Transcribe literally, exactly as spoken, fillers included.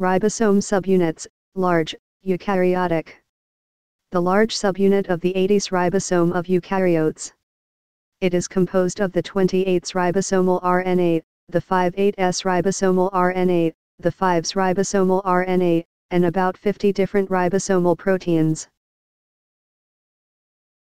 Ribosome subunits, large, eukaryotic. The large subunit of the eighties ribosome of eukaryotes. It is composed of the twenty-eighth ribosomal R N A, the fifty-eighth ribosomal R N A, the five's ribosomal R N A, and about fifty different ribosomal proteins.